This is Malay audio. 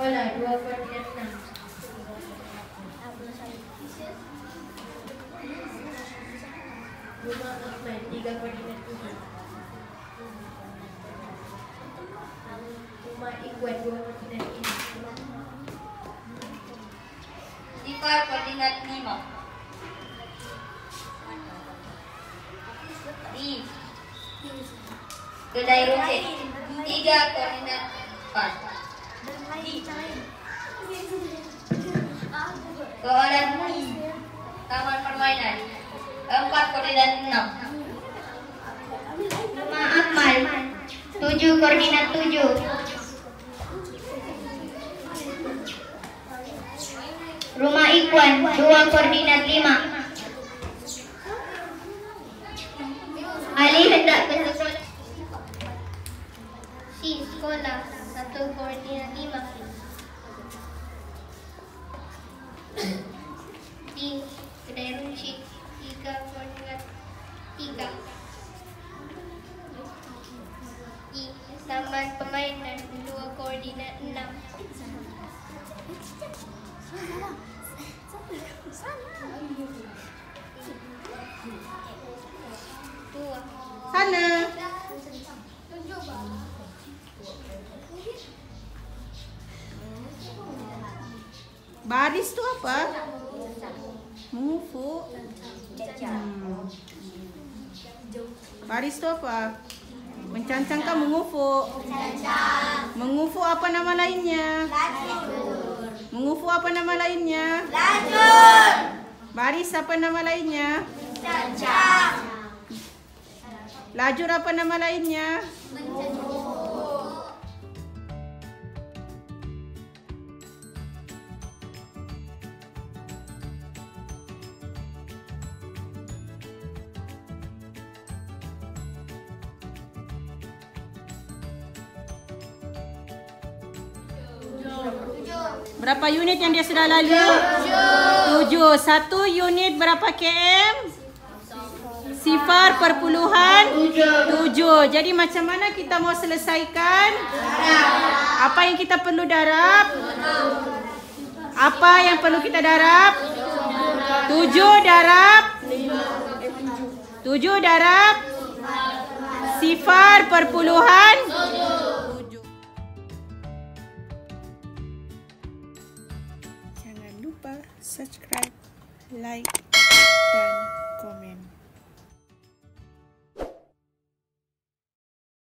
Sekolah 2 koordinat 6. Rumah Ahmad 3 koordinat 7. Rumah Ikhwan 2 koordinat 5. Sifar koordinat 5. Di Kedai Runcit 3 koordinat 4. Koordinat Taman Permainan 4 koordinat 6. Rumah Akmal 7 koordinat 7. Rumah Ikhwan 2 koordinat 5. Ali hendak ke sekolah. Si sekolah 1 koordinat 5. Di Kedai Runcit 3 koordinat 3. Di Taman Permainan 2 koordinat 6. Sana. Baris tu apa? Mengufuk. Baris tu apa? Mencancangkan mengufuk. Mengufuk apa nama lainnya? Mengufuk apa nama lainnya? Lajur. Baris apa nama lainnya? Cancang. Lajur apa nama lainnya? Berapa unit yang dia sudah lalu? 7. 1 unit berapa km? Sifar perpuluhan 7. Jadi macam mana kita mau selesaikan? Apa yang kita perlu darab? Apa yang perlu kita darab? 7 darab 7 darab sifar perpuluhan 7. Jangan lupa subscribe, like dan komen.